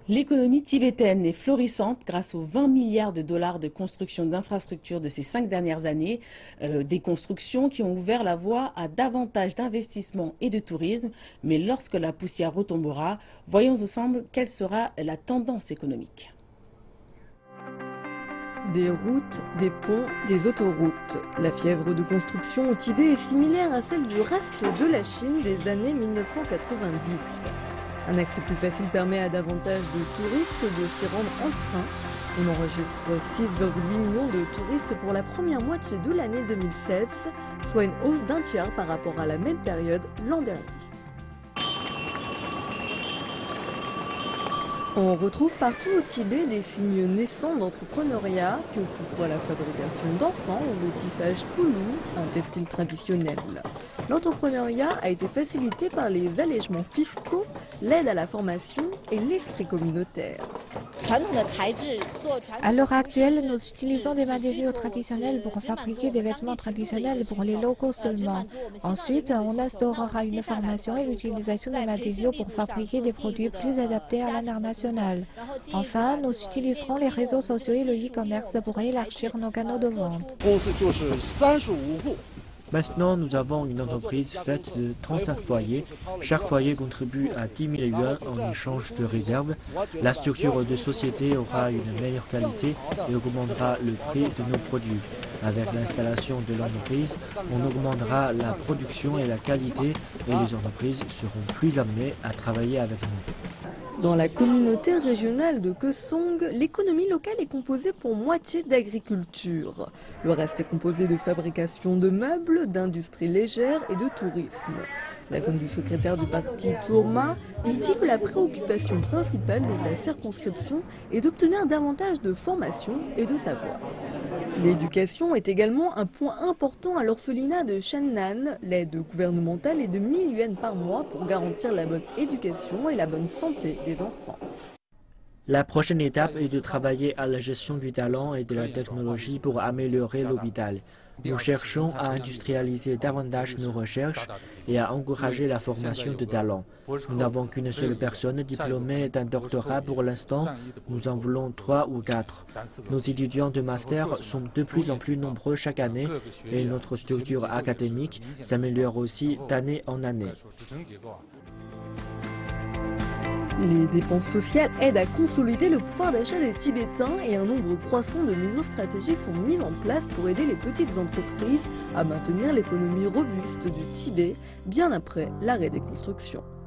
L'économie tibétaine est florissante grâce aux 20 milliards de dollars de construction d'infrastructures de ces 5 dernières années, des constructions qui ont ouvert la voie à davantage d'investissements et de tourisme. Mais lorsque la poussière retombera, voyons ensemble quelle sera la tendance économique. Des routes, des ponts, des autoroutes. La fièvre de construction au Tibet est similaire à celle du reste de la Chine des années 1990. Un accès plus facile permet à davantage de touristes de s'y rendre en train. On enregistre 6,8 millions de touristes pour la première moitié de l'année 2016, soit une hausse d'un tiers par rapport à la même période l'an dernier. On retrouve partout au Tibet des signes naissants d'entrepreneuriat, que ce soit la fabrication d'encens ou le tissage poulou, un textile traditionnel. L'entrepreneuriat a été facilité par les allègements fiscaux, l'aide à la formation et l'esprit communautaire. À l'heure actuelle, nous utilisons des matériaux traditionnels pour fabriquer des vêtements traditionnels pour les locaux seulement. Ensuite, on instaurera une formation et l'utilisation des matériaux pour fabriquer des produits plus adaptés à l'international. Enfin, nous utiliserons les réseaux sociaux et le e-commerce pour élargir nos canaux de vente. Maintenant, nous avons une entreprise faite de 35 foyers. Chaque foyer contribue à 10 000 yuans en échange de réserves. La structure de société aura une meilleure qualité et augmentera le prix de nos produits. Avec l'installation de l'entreprise, on augmentera la production et la qualité et les entreprises seront plus amenées à travailler avec nous. Dans la communauté régionale de Kesong, l'économie locale est composée pour moitié d'agriculture. Le reste est composé de fabrication de meubles, d'industrie légère et de tourisme. La zone du secrétaire du parti Tsurma dit que la préoccupation principale de sa circonscription est d'obtenir davantage de formation et de savoir. L'éducation est également un point important à l'orphelinat de Shannan. L'aide gouvernementale est de 1 000 yuans par mois pour garantir la bonne éducation et la bonne santé des enfants. La prochaine étape est de travailler à la gestion du talent et de la technologie pour améliorer l'hôpital. Nous cherchons à industrialiser davantage nos recherches et à encourager la formation de talents. Nous n'avons qu'une seule personne diplômée d'un doctorat pour l'instant, nous en voulons 3 ou 4. Nos étudiants de master sont de plus en plus nombreux chaque année et notre structure académique s'améliore aussi d'année en année. Les dépenses sociales aident à consolider le pouvoir d'achat des Tibétains et un nombre croissant de mesures stratégiques sont mises en place pour aider les petites entreprises à maintenir l'économie robuste du Tibet bien après l'arrêt des constructions.